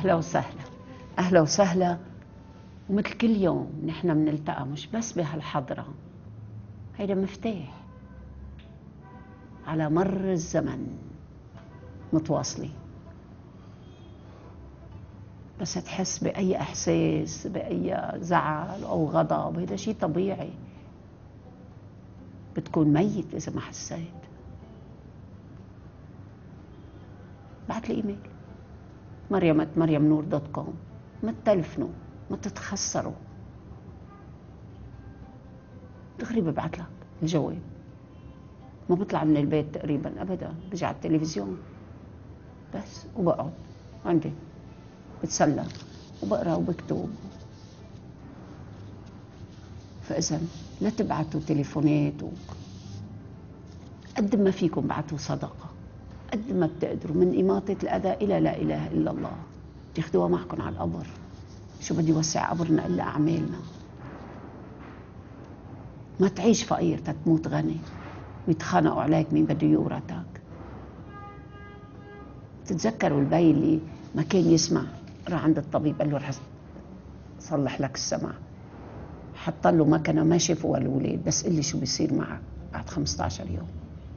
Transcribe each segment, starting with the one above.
أهلا وسهلا أهلا وسهلا. ومثل كل يوم نحن بنلتقى مش بس بهالحضرة، هيدا مفتاح على مر الزمن متواصلين. بس تحس بأي إحساس، بأي زعل أو غضب، هيدا شيء طبيعي. بتكون ميت إذا ما حسيت. بعت لي إيميل مريم@مريمنور.com. ما تتلفنوا، ما تتخسروا، دغري ببعت لك الجواب. ما بطلع من البيت تقريبا أبدا، بجي على التلفزيون بس وبقعد عندي بتسلى وبقرا وبكتب. فإذا لا تبعتوا تليفونات قد ما فيكم بعتوا صدقة، قد ما بتقدروا، من إماطة الأذى إلى لا إله إلا الله. تاخدوها معكم على القبر. شو بدي وسع قبرنا إلا أعمالنا. ما تعيش فقير تتموت غني ويتخانقوا عليك مين بده يورثك. تتذكروا البي اللي ما كان يسمع، راح عند الطبيب قال له رح صلح لك السمع، حط له مكنه ما شافوا الولاد، بس قل لي شو بيصير معك بعد 15 يوم.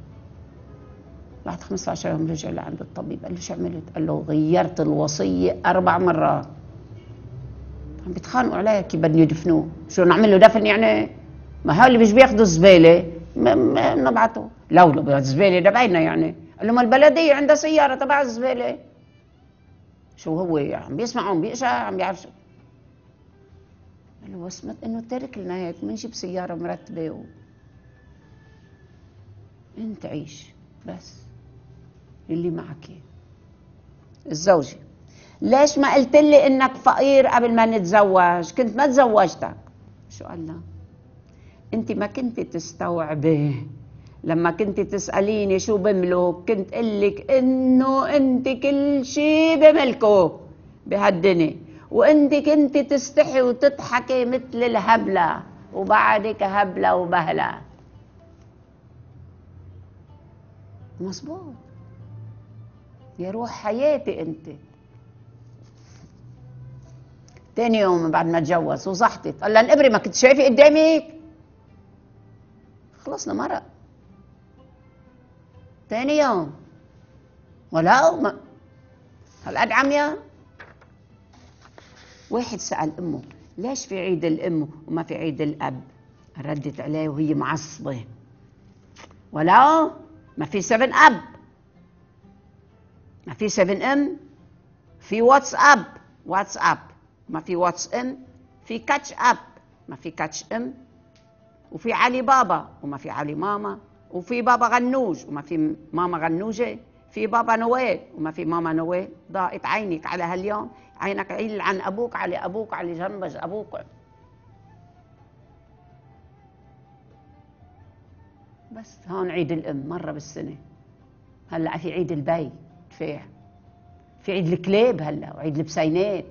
بعد 15 يوم رجع لعند الطبيب قال له شو عملت؟ قال له غيرت الوصيه 4 مرات. عم بيتخانقوا عليك كيف بدهم يدفنوه. شو نعمل له دفن يعني؟ ما هو اللي مش بياخذوا الزباله نبعته. لو الزباله ده باينه يعني. قال له ما البلديه عندها سياره تبع الزباله. شو هو عم بيسمعهم بيقشع عم بيعرف شو. قال له بس انه ترك لنا هيك بنجيب سياره مرتبه انت عيش بس اللي معك. الزوجه ليش ما قلت لي انك فقير قبل ما نتزوج؟ كنت ما تزوجتك. شو قال لها؟ انت ما كنت تستوعبي لما كنت تسأليني شو بملك، كنت قلك انه انت كل شيء بملكه بهالدنيا، وانت كنت تستحي وتضحكي مثل الهبلة، وبعدك هبلة وبهلة. مظبوط يا روح حياتي انت. تاني يوم بعد ما تجوز وصحتت قال لها الابرة ما كنت شايفة قدامك. خلصنا مرق. تاني يوم ولا ما هالقد عمية. واحد سأل امه ليش في عيد الام وما في عيد الاب؟ ردت عليه وهي معصبة ولا ما في 7 اب، ما في 7 ام، في واتساب ما في واتس ام، في كاتش اب ما في كاتش ام، وفي علي بابا وما في علي ماما، وفي بابا غنوج وما في ماما غنوجة، في بابا نوال وما في ماما نوال. ضاقت عينك على هاليوم، عينك عيل عن أبوك على أبوك على جنبج أبوك. بس هون عيد الأم مرة بالسنة. هلأ في عيد البي دفاع، في عيد الكلاب هلأ، وعيد البسينات،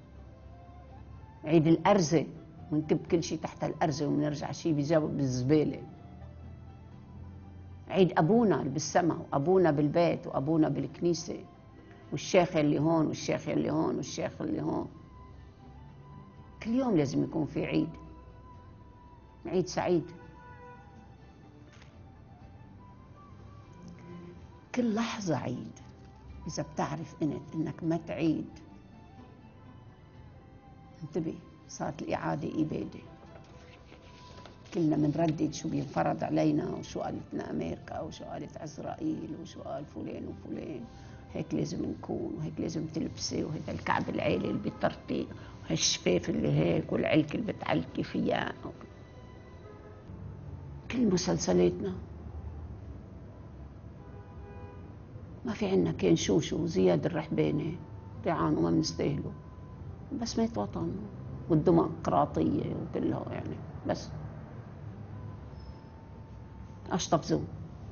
عيد الأرزة ونكب كل شيء تحت الأرزة وبنرجع شيء بيجاوب بالزبالة. عيد أبونا اللي بالسما، وأبونا بالبيت، وأبونا بالكنيسة، والشيخ اللي هون والشيخ اللي هون والشيخ اللي هون. كل يوم لازم يكون في عيد، عيد سعيد. كل لحظة عيد. إذا بتعرف إنك ما تعيد انتبه، صارت الإعادة إبادة. كلنا بنردد شو بينفرض علينا، وشو قالتنا أمريكا، وشو قالت إسرائيل، وشو قال فلان وفلان. هيك لازم نكون، وهيك لازم تلبسي، وهذا الكعب العالي اللي بيطرطق، وهالشفاف اللي هيك، والعلك اللي بتعلكي فيها. كل مسلسلاتنا ما في عنا كان شوشو وزياد الرحباني طيعان وما بنستاهلوا، بس مات وطن والديمقراطية وكلها يعني. بس أشطب زوم.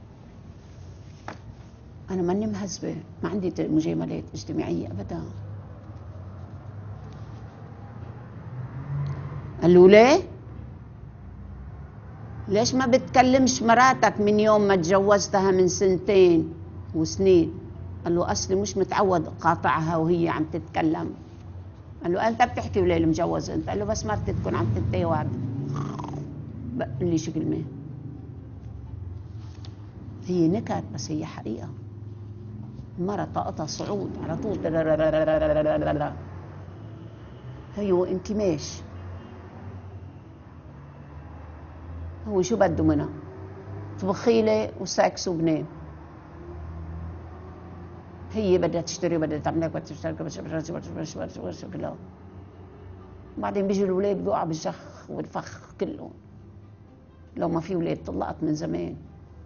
أنا ماني مهذبة، ما عندي مجاملات اجتماعية أبدا. قالوا ليه؟ ليش ما بتكلمش مراتك من يوم ما تجوزتها من 2 سنين وسنين؟ قال له أصلي مش متعود قاطعها وهي عم تتكلم. قال له أنت بتحكي وليل مجوز أنت؟ قال له بس مرتي تكون عم تتاوب. بقول لي شو كلمة، هي نكت بس هي حقيقة. المرة طاقتها صعود على طول، هي وانكماش. هو شو بده منها؟ طبخيلة وسكس وبنام. هي بدها تشتري وبدها تعمل بدها تشتري كلها. بعدين بيجوا الولاد بيوقعوا بالجخ والفخ كلهم. لو ما في ولاد طلقت من زمان.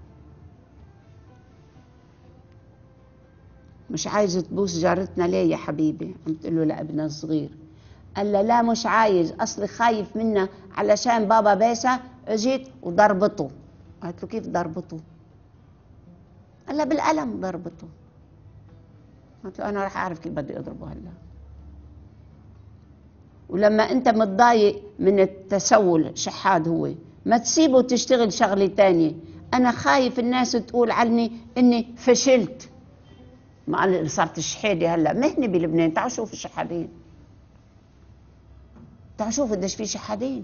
مش عايزة تبوس جارتنا ليه يا حبيبي؟ عم تقول له لابنها الصغير. قال لا لا مش عايز، اصلي خايف منها علشان بابا باسا اجت وضربته. قالت له كيف ضربته؟ قال لا بالقلم ضربته. قلت له انا رح اعرف كيف بدي اضربه هلا. ولما انت متضايق من التسول شحاد هو، ما تسيبه تشتغل شغله تانية. انا خايف الناس تقول عني اني فشلت. ما انا صرت شحاده هلا مهنه بلبنان. تعالوا شوفوا الشحادين، تعالوا شوفوا قديش في شحادين.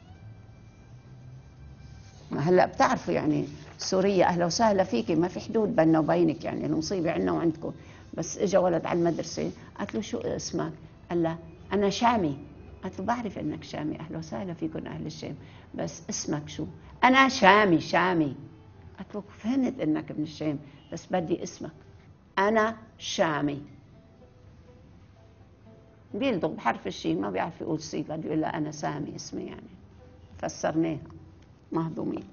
ما هلا بتعرفوا يعني سوريا اهلا وسهلا فيكي، ما في حدود بيننا وبينك، يعني المصيبه عندنا وعندكم. بس اجى ولد على المدرسه قالت له شو اسمك؟ قال لها انا شامي. قالت له بعرف انك شامي، اهلا وسهلا فيكم اهل الشام، بس اسمك شو؟ انا شامي شامي. قالت له فهمت انك من الشام بس بدي اسمك. انا شامي. بيلدغ بحرف الشين، ما بيعرف يقول سي، بده يقول لها انا سامي اسمي يعني. فسرناها مهضومين.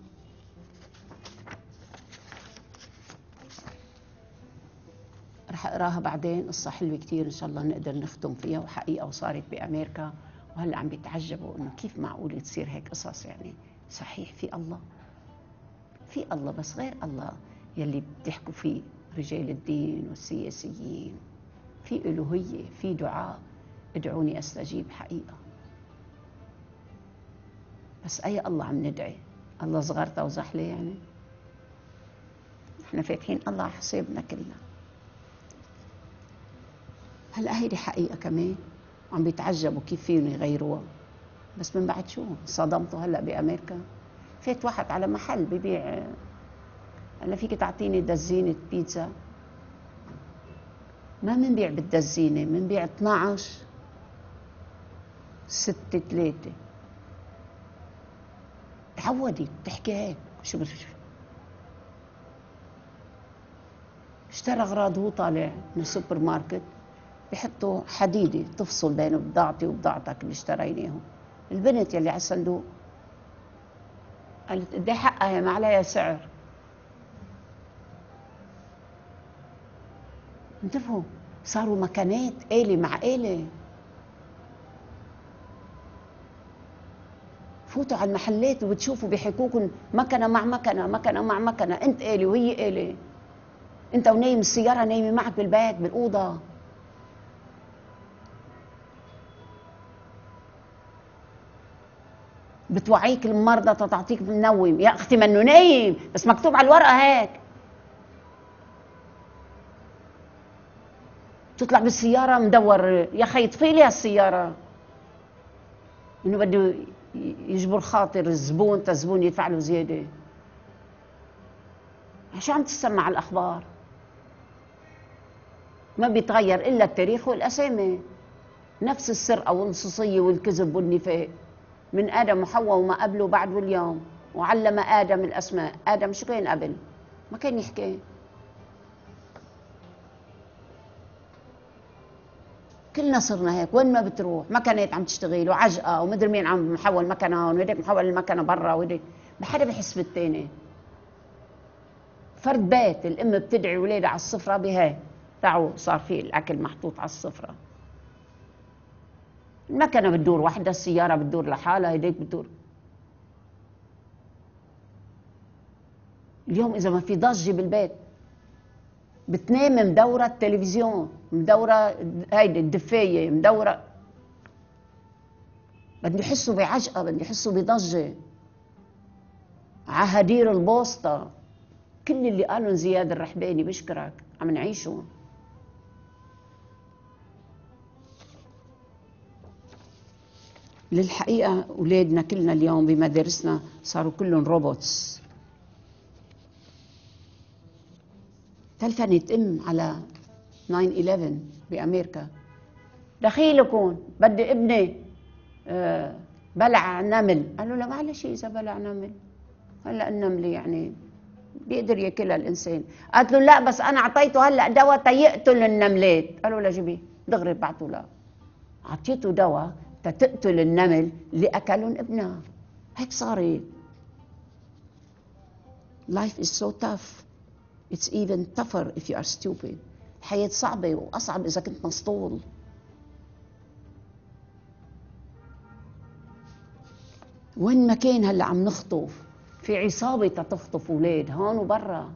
رح اقراها بعدين، قصة حلوة كتير ان شاء الله نقدر نختم فيها، وحقيقة وصارت بامريكا. وهلا عم بيتعجبوا انه كيف معقول تصير هيك قصص. يعني صحيح في الله، في الله بس غير الله يلي بتحكوا فيه رجال الدين والسياسيين. في الوهية، في دعاء، ادعوني استجيب حقيقة. بس اي الله عم ندعي؟ الله صغرته وزحلة يعني؟ احنا فاتحين الله على حسابنا كلنا. هلا هيدي حقيقة كمان عم بيتعجبوا كيف فيهم يغيروها. بس من بعد شو صدمته هلا بامريكا؟ فات واحد على محل ببيع، هلا فيك تعطيني دزينة بيتزا؟ ما منبيع بالدزينة، منبيع 12 6 3. تعودي بتحكي هيك. شو اشترى اغراض وهو طالع من السوبر ماركت، بحطوا حديدة تفصل بين بضاعتي وبضاعتك اللي اشتريناهم. البنت يلي على الصندوق قالت قد ايه حقها هي ما عليها سعر. انتبهوا صاروا مكانات آلة مع آلة. فوتوا على المحلات وبتشوفوا بيحكوكم مكنة مع مكنة، مكنة مع مكنة، انت آلة وهي آلة. انت ونايم السيارة نايمة معك بالبيت بالأوضة. بتوعيك المرضى تعطيك منوم. يا اختي منه نايم بس مكتوب على الورقة هيك. تطلع بالسيارة مدور. يا خي اطفي لي هالسيارة. انه بده يجبر خاطر الزبون، الزبون يدفع له زيادة. شو عم تسمع الأخبار؟ ما بيتغير إلا التاريخ والأسامي. نفس السرقة واللصوصية والكذب والنفاق من آدم وحواء وما قبله بعد واليوم. وعلم آدم الأسماء. آدم شو كان قبل؟ ما كان يحكي. كلنا صرنا هيك، وين ما بتروح مكنات عم تشتغل وعجقة ومدري مين عم محول مكنة هون وهيك محول المكنة برا وهيك. ما حدا بحس بالتاني. فرد بيت الأم بتدعي ولادها على السفرة بهاي تعوا صار في الأكل محطوط على السفرة. المكنة بتدور وحدة، السيارة بتدور لحالها، هيديك بتدور. اليوم إذا ما في ضجة بالبيت بتنام مدورة التلفزيون، مدورة هيدي الدفاية، مدورة. بدي يحسوا بعجقة، بدي يحسوا بضجة. عهدير البوسطة كل اللي قالهم زياد الرحباني بشكرك عم نعيشه. للحقيقة أولادنا كلنا اليوم بمدارسنا صاروا كلهم روبوتس. تلفنت على 9/11 بأمريكا، دخيلكم بدي ابني بلع نمل. قالوا له معلش إذا بلع نمل، هلا النمل يعني بيقدر ياكلها الإنسان. قالت له لا بس أنا أعطيته هلا دواء تيقتل النملات. قالوا له جيبيه دغري بعتوا له، أعطيته دواء تقتل النمل اللي أكلهم ابنها. هيك صارت. Life is so tough. It's even tougher if you are stupid. الحياة صعبة وأصعب إذا كنت مسطول. وين ما كان هلا عم نخطف، في عصابة تخطف أولاد هون وبرا.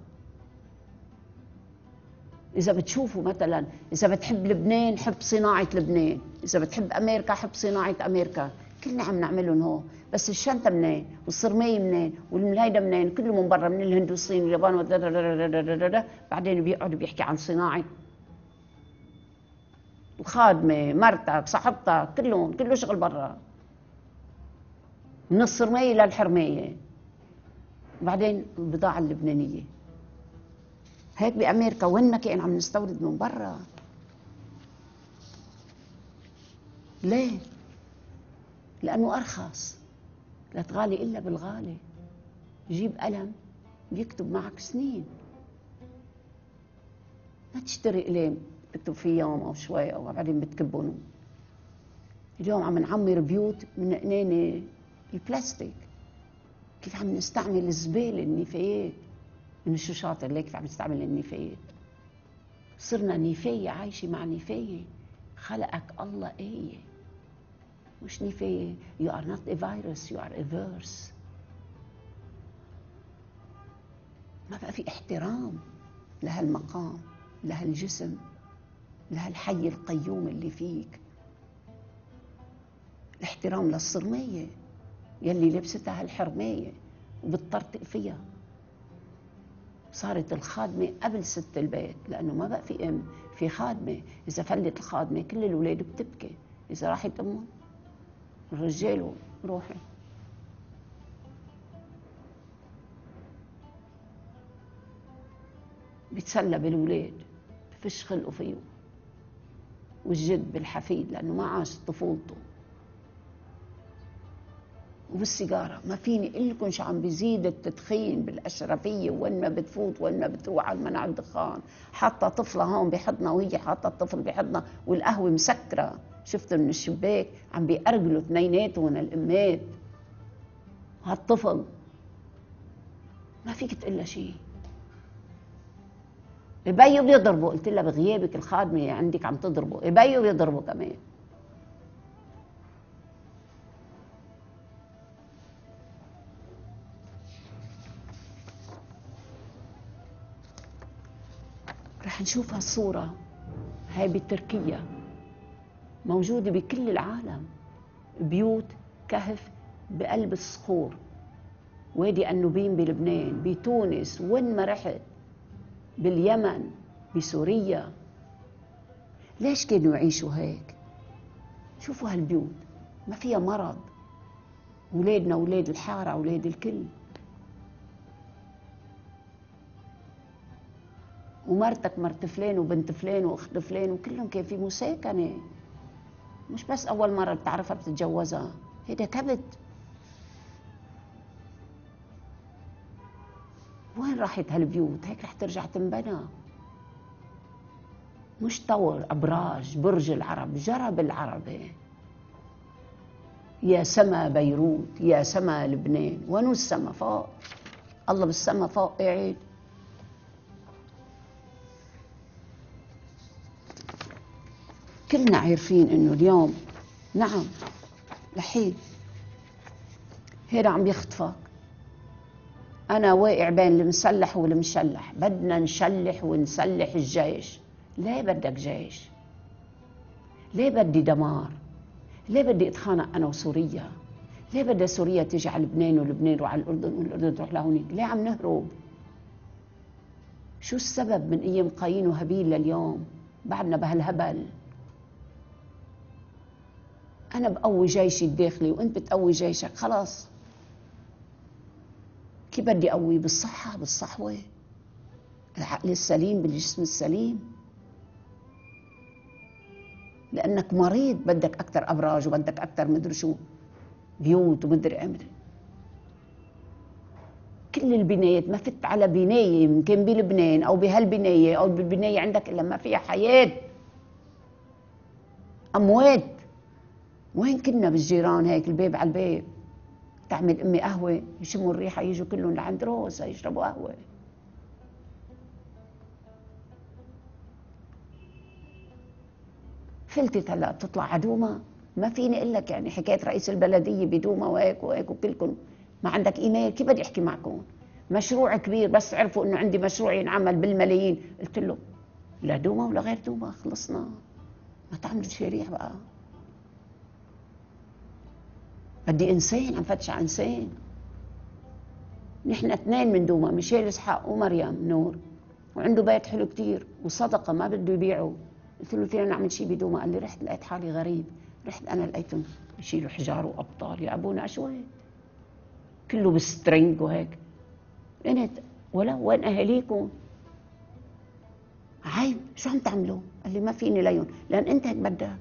إذا بتشوفوا مثلا، إذا بتحب لبنان حب صناعة لبنان، إذا بتحب أمريكا حب صناعة أمريكا. كلنا عم نعملهم هون، بس الشنطة منين والصرمية منين والهيدا منين؟ كله من برا، من الهند والصين واليابان بعدين بيقعد بيحكي عن صناعة الخادمة، مرتك، صاحبتك، كله شغل برا، من الصرمية للحرمية. بعدين البضاعة اللبنانية هيك بأمريكا وين ما كان عم نستورد من برا. ليه؟ لأنه أرخص. لا تغالي إلا بالغالي. جيب قلم بيكتب معك سنين، ما تشتري قلم بتكتب فيه يوم أو شوي أو بعدين بتكبهم. اليوم عم نعمر بيوت من قنينة البلاستيك. كيف عم نستعمل الزبالة، النفايات. إنه شو شاطر ليه كيف عم نستعمل النفايات. صرنا نفاية عايشة مع نفاية. خلقك الله إيه، مش نفاية. You are not a virus, you are a verse. ما بقى في احترام لهالمقام، لهالجسم، لهالحي القيوم اللي فيك. الاحترام للصرمية يلي لبستها هالحرمية وبتطرطق فيها. صارت الخادمة قبل ست البيت، لأنه ما بقى في في خادمة. إذا فلت الخادمة كل الأولاد بتبكي. إذا راحت أمهم الرجال روحي. بيتسلى بالأولاد، بفش خلقه فيه. والجد بالحفيد لأنه ما عاش طفولته. وبالسيجارة ما فيني اقول لكم شو عم بيزيد التدخين بالأشرفية. وين ما بتفوت وين ما بتروح على المنع الدخان. حاطة طفلة هون بحضنها وهي حاطة الطفل بحضنها والقهوة مسكرة. شفتوا من الشباك عم بيأرجلوا اثنيناتهم الأمات. هالطفل ما فيك تقول له شيء. بيو بيضربه. قلت لها بغيابك الخادمة عندك عم تضربه. بيو بيضربه كمان. رح نشوف هالصورة هاي بتركيا، موجودة بكل العالم. بيوت كهف بقلب الصخور. وادي النوبين بلبنان، بتونس، وين ما رحت، باليمن، بسوريا. ليش كانوا يعيشوا هيك؟ شوفوا هالبيوت ما فيها مرض. ولادنا ولاد الحارة ولاد الكل. ومرتك مرت فلان وبنت فلان واخت فلان وكلهم كان في مساكنة. مش بس أول مرة بتعرفها بتتجوزها. هيدا كبت. وين راحت هالبيوت؟ هيك رح ترجع تنبنى. مش طور أبراج برج العرب، جرب العربي. يا سما بيروت، يا سما لبنان. وينو السما؟ فوق. الله بالسما فوق قاعد. كلنا عارفين انه اليوم نعم لحين هيدا عم يخطفك. انا واقع بين المسلح والمشلح. بدنا نشلح ونسلح الجيش. ليه بدك جيش؟ ليه بدي دمار؟ ليه بدي اتخانق انا وسوريا؟ ليه بدها سوريا تيجي على لبنان ولبنان يروح على الاردن والاردن تروح لهونيك؟ ليه عم نهرب؟ شو السبب من ايام قايين وهابيل لليوم بعدنا بهالهبل؟ أنا بقوي جيشي الداخلي وأنت بتقوي جيشك، خلاص. كيف بدي أقوي؟ بالصحة، بالصحوة، العقل السليم بالجسم السليم. لأنك مريض بدك أكثر أبراج وبدك أكثر مدري شو، بيوت ومدري أمري. كل البنايات، ما فت على بناية يمكن بلبنان أو بهالبناية أو بالبناية عندك إلا ما فيها حياة، أموات. وين كنا بالجيران هيك الباب على الباب، تعمل أمي قهوة يشموا الريحة يجوا كلهم لعند روسا يشربوا قهوة. فلتت هلا بتطلع عدومة. ما فيني اقول لك يعني حكايه رئيس البلديه بدومه وهيك وهيك وكلكم ما عندك ايميل، كيف بدي احكي معكم؟ مشروع كبير، بس عرفوا انه عندي مشروع ينعمل بالملايين، قلت له لا دومه ولا غير دومه، خلصنا، ما تعمل شريع بقى. بدي انسان، عم فتش على انسان. نحن اثنين من دومه، ميشيل اسحاق ومريم نور، وعنده بيت حلو كتير وصدقه ما بده يبيعه. قلت له فينا نعمل شيء بدومه؟ قال لي رحت لقيت حالي غريب، رحت انا لقيتهم يشيلوا حجار وابطال يا ابونا شو هيك كله بالسترينج وهيك. قلت ولا وين اهاليكم؟ عيب، شو عم تعملوا؟ قال لي ما فيني ليهم، لان انت هيك بدك.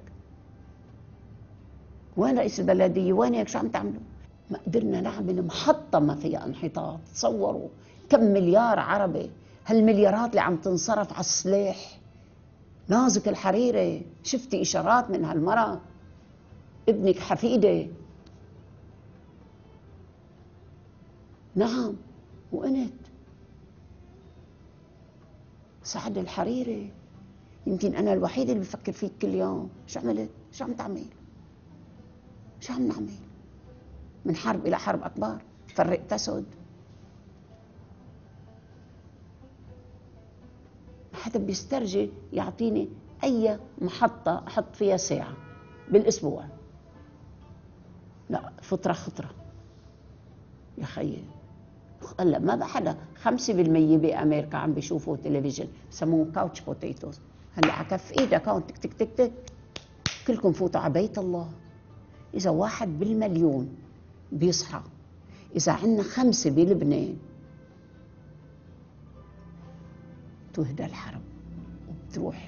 وين رئيس البلديه؟ وين هيك شو عم تعملوا؟ ما قدرنا نعمل محطه ما فيها انحطاط. تصوروا كم مليار عربي، هالمليارات اللي عم تنصرف على السلاح. نازك الحريري، شفتي اشارات من هالمرة؟ ابنك حفيده. نعم. وانت سعد الحريري، يمكن انا الوحيده اللي بفكر فيك كل يوم. شو عملت؟ شو عم تعمل؟ شو عم نعمل؟ من حرب الى حرب اكبر، فرق تسد. ما حدا بيسترجي يعطيني اي محطه احط فيها ساعه بالاسبوع. لا، فتره خطره يا خيي. هلا ما بقى حدا، 5% بامريكا عم بيشوفوا تلفزيون، بسموه كاوتش بوتيتوز. هلا على كف ايدك هون تك تك تك تك، كلكم فوتوا على بيت الله. اذا 1 بالمليون بيصحى، اذا عندنا 5 بلبنان، تهدى الحرب وبتروح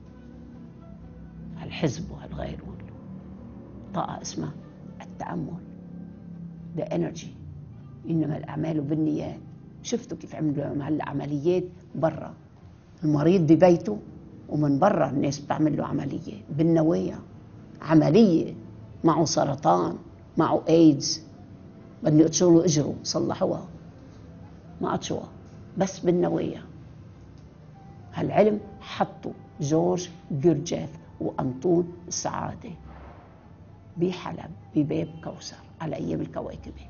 الحزب وهالغير. طاقة اسمها التأمل، ده انرجي. انما الاعمال بالنيات. شفتوا كيف عملوا هالعمليات برا؟ المريض ببيته ومن برا الناس بتعمل له عمليه بالنوايا، عمليه معه سرطان، معه ايدز، بدهم يقطشوا له اجره، صلحوها ما قطشوها، بس بالنوايا. هالعلم حطوا جورج جورجيف وأنطون السعادة بحلب بباب كوثر على أيام الكواكبة.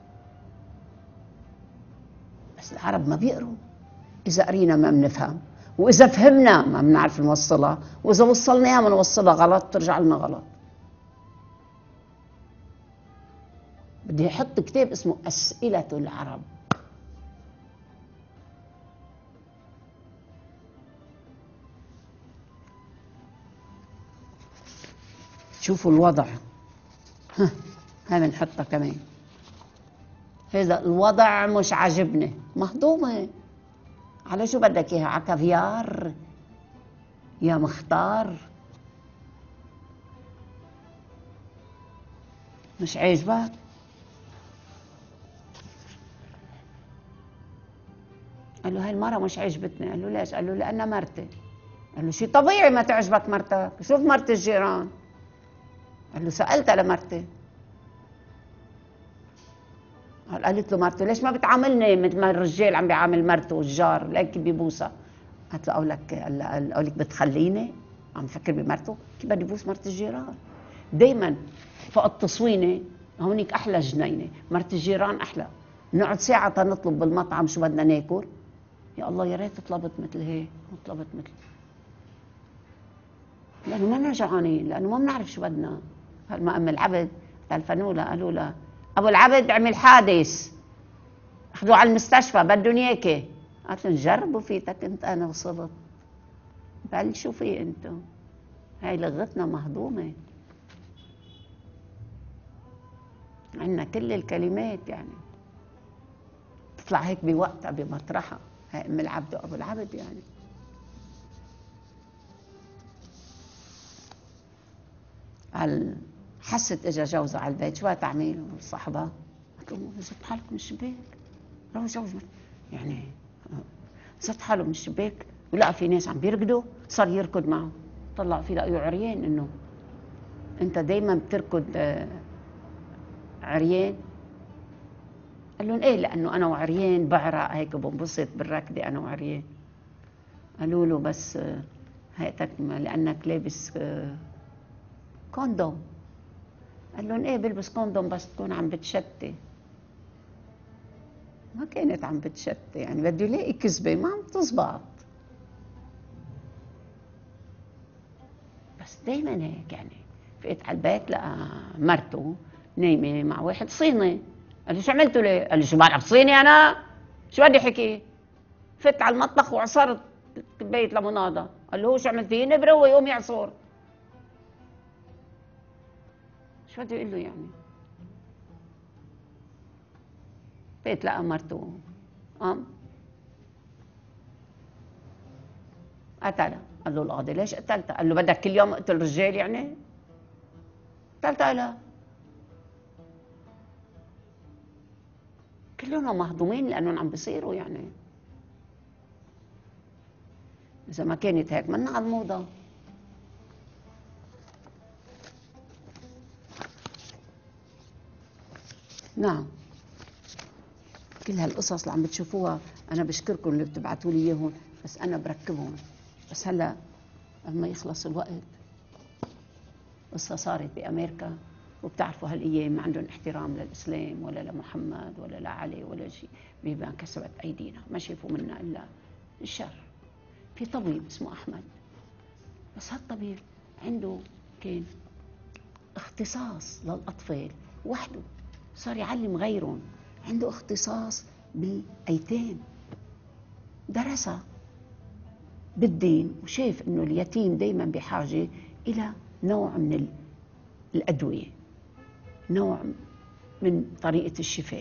بس العرب ما بيقروا. إذا قرينا ما بنفهم، وإذا فهمنا ما بنعرف نوصلها، وإذا وصلناها بنوصلها غلط ترجع لنا غلط. بدي أحط كتاب اسمه أسئلة العرب. شوفوا الوضع، هاي بنحطها كمان. هذا الوضع مش عاجبني، مهضومة. على شو بدك اياها؟ على كافيار يا مختار؟ مش عاجبك؟ قال له هاي المرة مش عجبتني. قال له ليش؟ قال له لأنها مرتي. قال له شيء طبيعي ما تعجبك مرتك، شوف مرت الجيران. قال له سألتها لمرتي. قالت له مرته ليش ما بتعاملني مثل ما الرجال عم بيعامل مرته والجار ليك بيبوسها؟ قالت له أقول لك بتخليني عم فكر بمرته؟ كيف بدي بوس مرت الجيران؟ دايما فوق التصوينه هونيك احلى جنينه، مرت الجيران احلى. نقعد ساعه تنطلب بالمطعم شو بدنا ناكل، يا الله يا ريت طلبت مثل هيك وطلبت مثل، لانه ما جوعانين، لانه ما بنعرف شو بدنا. ما ام العبد تلفنوا لها قالوا لها ابو العبد عمل حادث، اخذوه على المستشفى بدهم اياكي. قالت لهم جربوا فيتك انت، انا وصلت، بلشوا فيه انتم. هاي لغتنا مهضومه. عندنا كل الكلمات يعني تطلع هيك بوقتها بمطرحها. هاي ام العبد وابو العبد يعني. حست اجى جوزها على البيت، شو تعمل صاحبها؟ قلت له زت حالك من الشباك. روح جوز يعني زت حاله من الشباك ولقى في ناس عم بيركضوا، صار يركض معه. طلع فيه لقيه عريان. انه انت دايما بتركض عريان؟ قال لهم ايه لانه انا وعريان بعرق هيك بنبسط بالركضه انا وعريان. قالوا له بس هيئتك لانك لابس كوندوم. قال لهم ايه بلبس كوندوم بس تكون عم بتشتي. ما كانت عم بتشتي يعني بده يلاقي كذبه ما عم تزبط. بس دايما هيك يعني. فقت على البيت لقى مرته نايمه مع واحد صيني. قال له شو عملتوا ليه؟ قال له شو بعرف صيني انا؟ شو بدي حكي؟ فت على المطبخ وعصرت كبايه ليموناده. قال له شو عملت فيه؟ نبره ويقوم يعصر. شو بده يقول له يعني؟ فات لقى مرته قتلها. قال له القاضي ليش قتلتها؟ قال له بدك كل يوم اقتل رجال يعني؟ قتلتها لها. كلهم مهضومين لانهم عم بيصيروا يعني. اذا ما كانت هيك منا على الموضه. نعم. كل هالقصص اللي عم بتشوفوها انا بشكركم اللي بتبعتوا لي اياهم، بس انا بركبهم. بس هلا لما يخلص الوقت. قصة صارت بامريكا، وبتعرفوا هالايام ما عندهم احترام للاسلام ولا لمحمد ولا لعلي ولا شيء. بما كسبت ايدينا ما شافوا منا الا الشر. في طبيب اسمه احمد، بس هالطبيب عنده كان اختصاص للاطفال وحده. صار يعلم غيرهم. عنده اختصاص بالايتام. درسها بالدين وشاف انه اليتيم دائما بحاجه الى نوع من الادويه، نوع من طريقه الشفاء.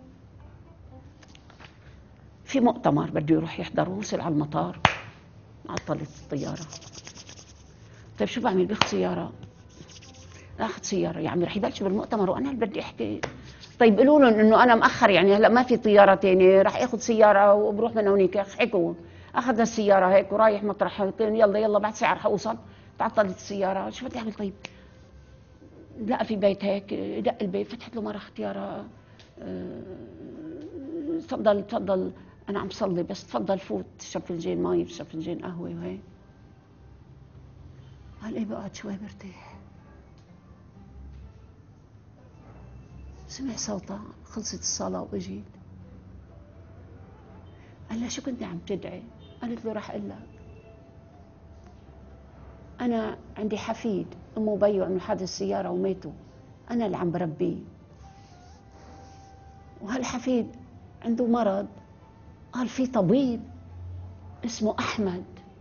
في مؤتمر بده يروح يحضره، وصل على المطار عطلت الطياره. طيب شو بعمل؟ باخذ سياره. اخذ سياره يا عمي رح يبلشوا بالمؤتمر وانا اللي بدي احكي. طيب قولوا لهم انه انا مأخر يعني هلا ما في طياره ثانيه، رح اخذ سياره وبروح من هونيك. حكوا اخذنا السياره هيك ورايح مطرح. يلا يلا بعد ساعه رح اوصل. تعطلت السياره. شو بدي اعمل؟ طيب لقى في بيت هيك، دق البيت، فتحت له مره اختياره. تفضل تفضل انا عم صلي بس تفضل فوت تشرب فنجان مي تشرب فنجان قهوه وهيك. قال ايه بقعد شوي برتاح. سمع صوتها، خلصت الصلاة واجيت. قال لها شو كنت عم تدعي؟ قالت له رح اقول لك. انا عندي حفيد امه وبيه عملوا حادث سيارة وماتوا، انا اللي عم بربيه. وهالحفيد عنده مرض. قال في طبيب اسمه احمد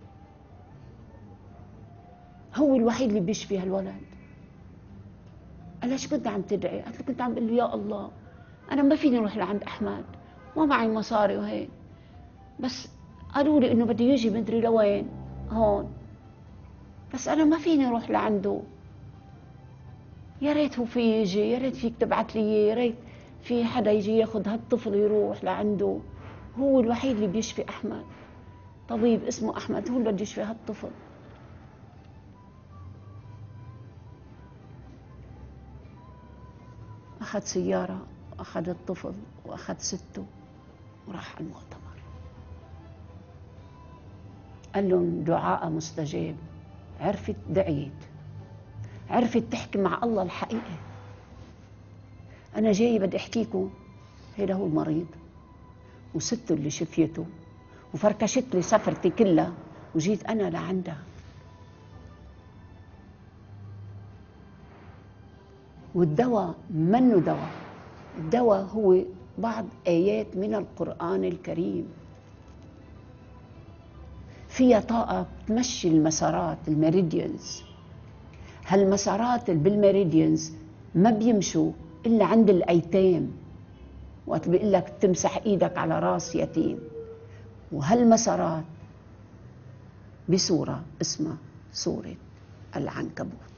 هو الوحيد اللي بيشفي هالولد. قال لها شو كنت عم تدعي؟ قالت له كنت عم بقول له يا الله انا ما فيني اروح لعند احمد، ما معي مصاري وهيك، بس قالوا لي انه بده يجي مدري لوين هون، بس انا ما فيني اروح لعنده. يا ريت هو في يجي، يا ريت فيك تبعت لي، يا ريت في حدا يجي ياخذ هالطفل يروح لعنده. هو الوحيد اللي بيشفي احمد، طبيب اسمه احمد هو اللي بده يشفي هالطفل. اخذ سياره واخذ الطفل واخذ سته وراح على المؤتمر. قال لهم دعاء مستجاب. عرفت دعيت، عرفت تحكي مع الله الحقيقة. أنا جاي بدي أحكيكم هيدا هو المريض وسته اللي شفيته، وفركشت لي سفرتي كلها وجيت أنا لعندها. والدواء منه دواء، الدواء هو بعض آيات من القرآن الكريم فيها طاقة تمشي المسارات الميريديانز. هالمسارات اللي بالميريديانز ما بيمشوا إلا عند الأيتام، وقت بيقول لك تمسح إيدك على راس يتيم. وهالمسارات بصورة اسمها سورة العنكبوت.